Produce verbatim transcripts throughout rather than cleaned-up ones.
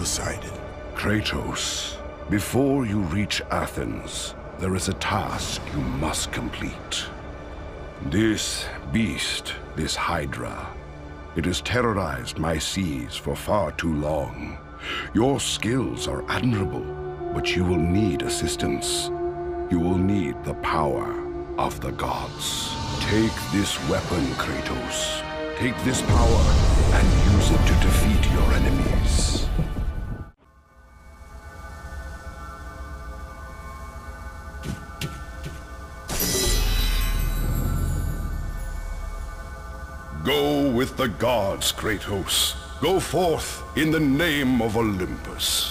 Poseidon. Kratos, before you reach Athens, there is a task you must complete. This beast, this Hydra, it has terrorized my seas for far too long. Your skills are admirable, but you will need assistance. You will need the power of the gods. Take this weapon, Kratos. Take this power and use it to defeat your enemies. Go with the gods, Kratos. Go forth in the name of Olympus.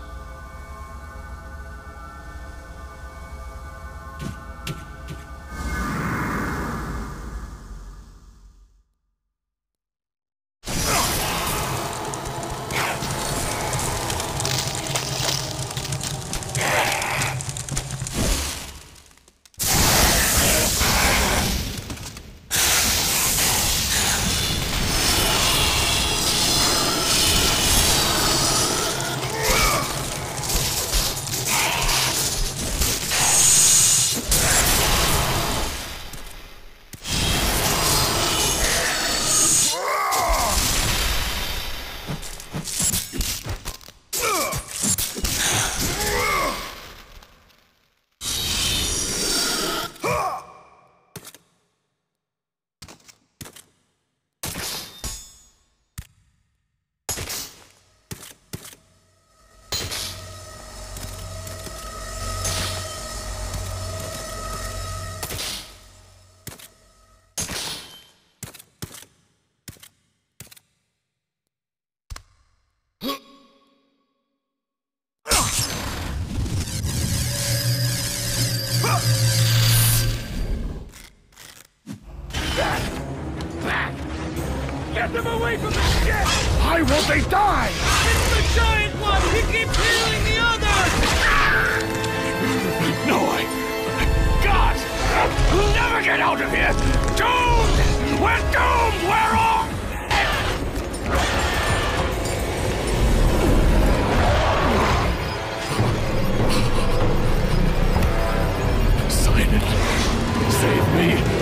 Get them away from the ship! Why won't they die? It's the giant one! He keeps healing the others! No, I... God! We'll never get out of here! Doomed! We're doomed! We're off! Silent! Save me!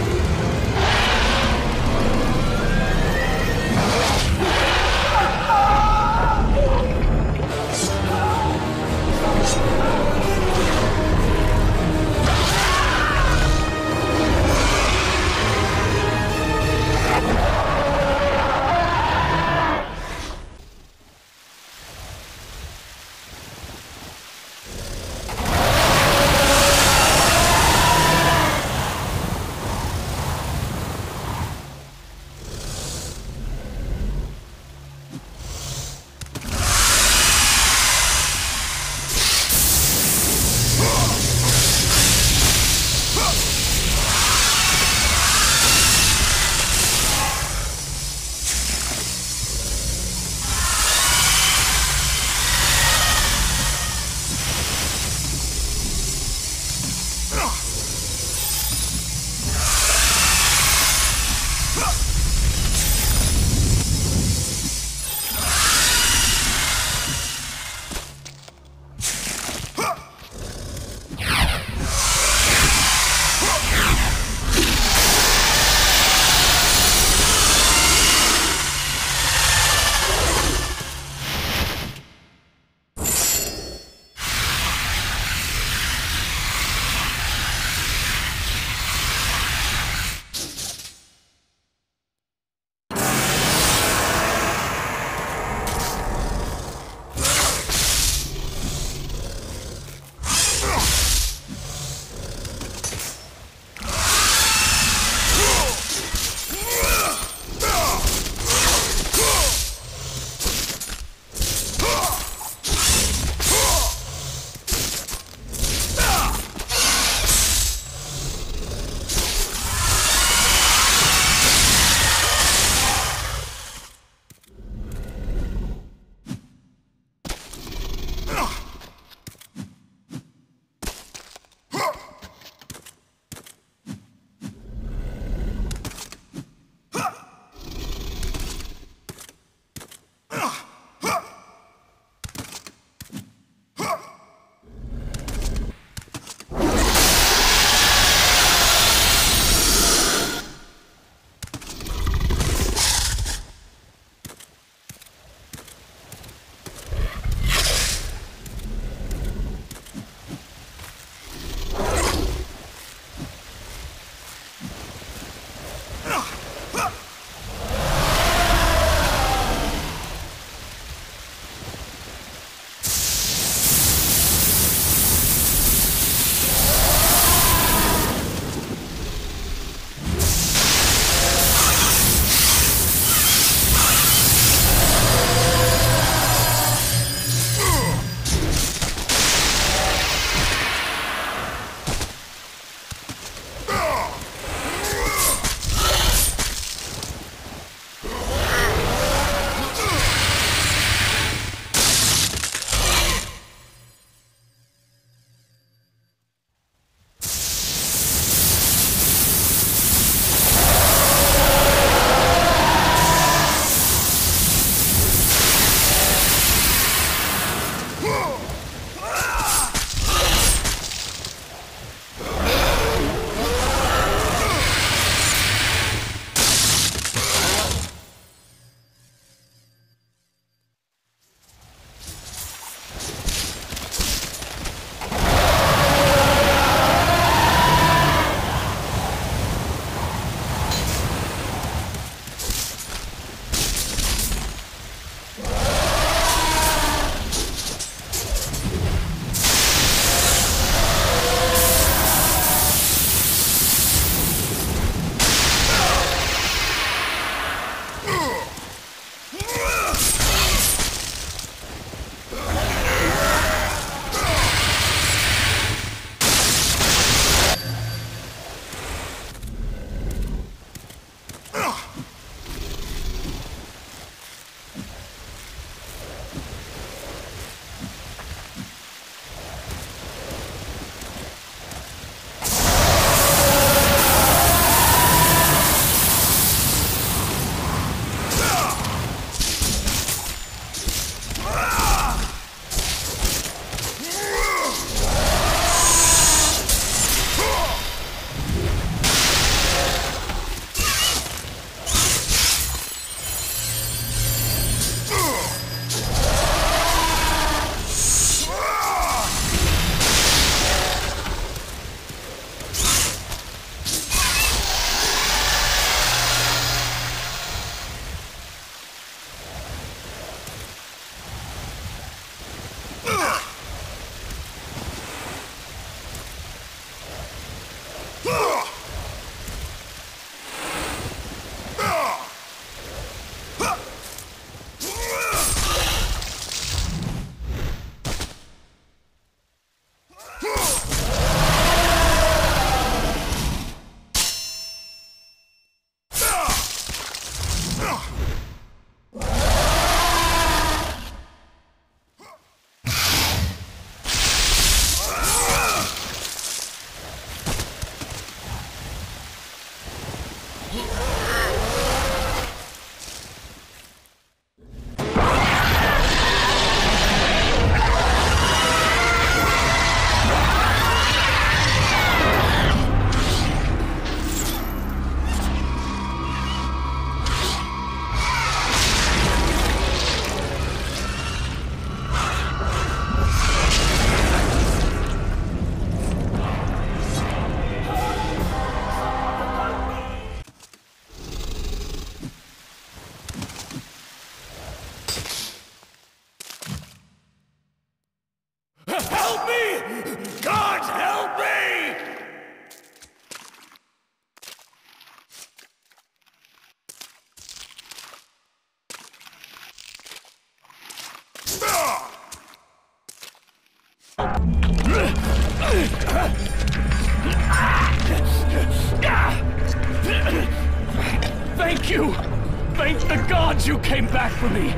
Thank you! Thank the gods you came back for me!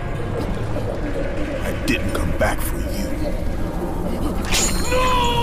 I didn't come back for you. No!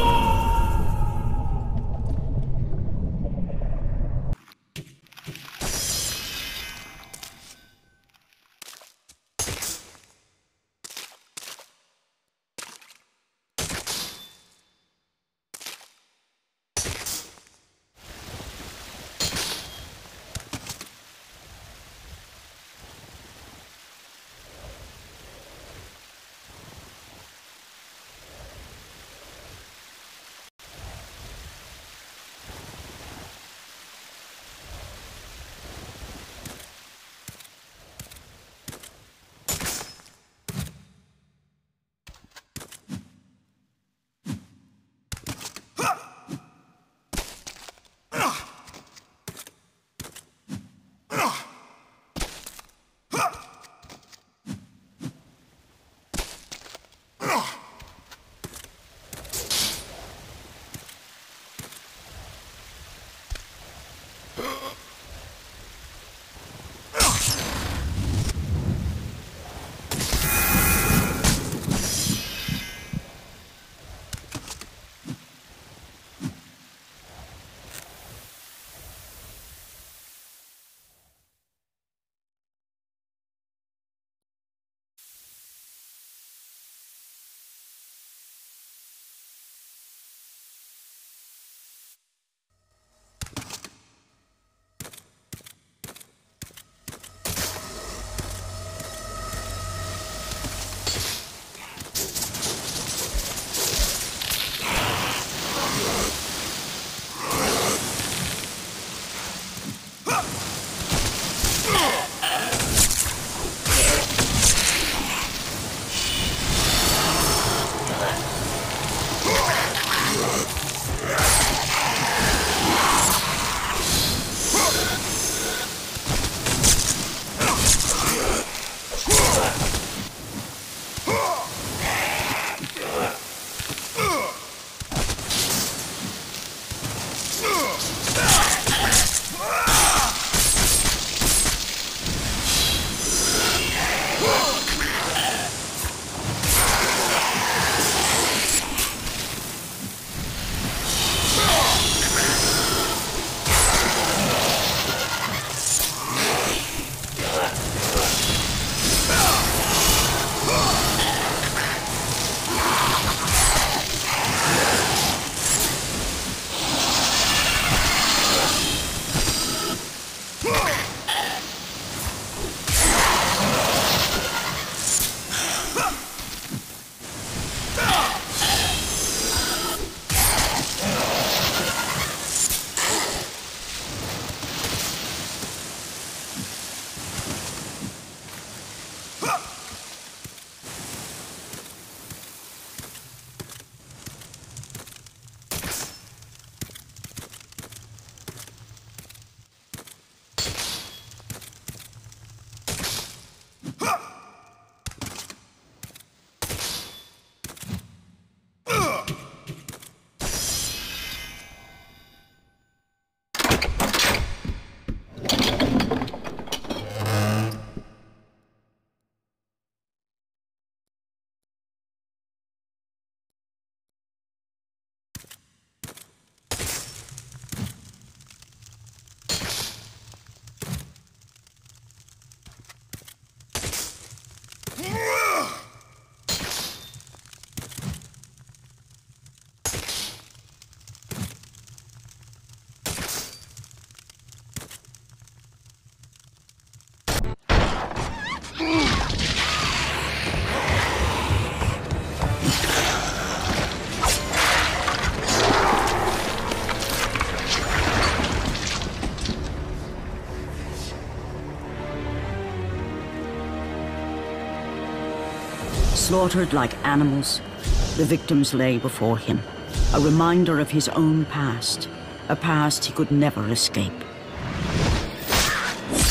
Slaughtered like animals, the victims lay before him, a reminder of his own past, a past he could never escape.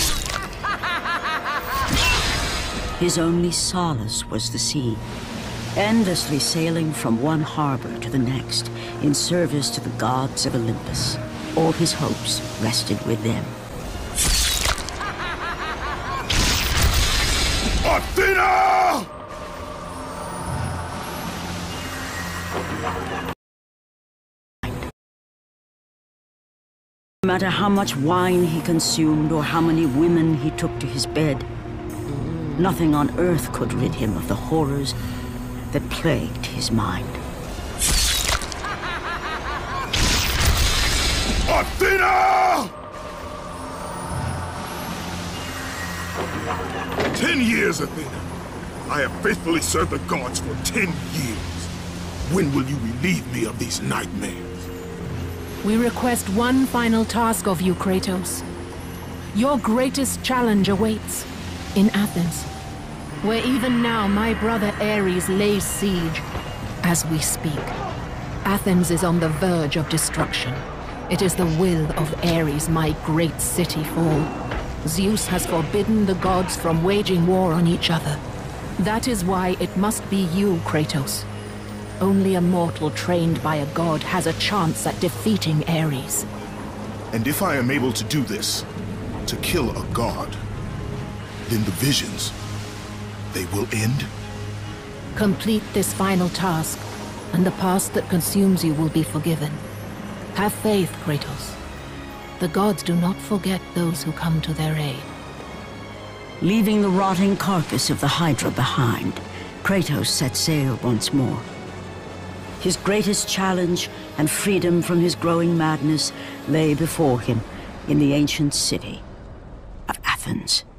His only solace was the sea, endlessly sailing from one harbor to the next in service to the gods of Olympus. All his hopes rested with them. Athena! No matter how much wine he consumed or how many women he took to his bed, nothing on earth could rid him of the horrors that plagued his mind. Athena! Ten years, Athena. I have faithfully served the gods for ten years. When will you relieve me of these nightmares? We request one final task of you, Kratos. Your greatest challenge awaits in Athens, where even now my brother Ares lays siege as we speak. Athens is on the verge of destruction. It is the will of Ares my great city fall. Zeus has forbidden the gods from waging war on each other. That is why it must be you, Kratos. Only a mortal trained by a god has a chance at defeating Ares. And if I am able to do this, to kill a god, then the visions, they will end? Complete this final task, and the past that consumes you will be forgiven. Have faith, Kratos. The gods do not forget those who come to their aid. Leaving the rotting carcass of the Hydra behind, Kratos set sail once more. His greatest challenge and freedom from his growing madness lay before him in the ancient city of Athens.